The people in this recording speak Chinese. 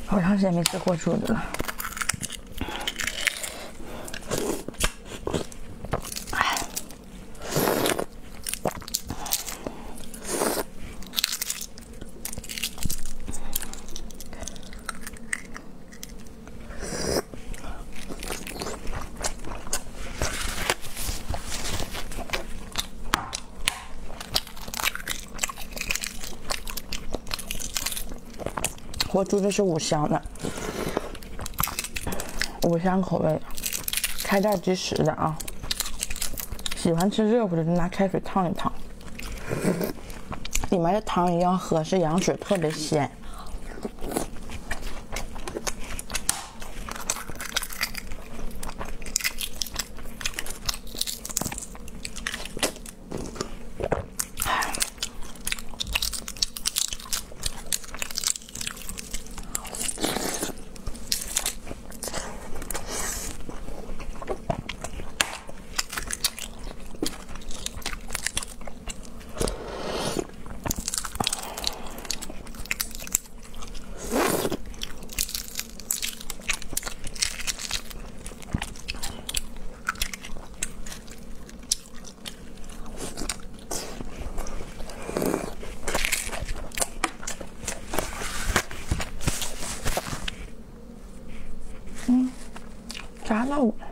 好长时间没吃过猪的了。我煮的是五香的，五香口味的，开袋即食的啊。喜欢吃热乎的就拿开水烫一烫，里面的汤一样喝，是羊水，特别鲜。炸到我。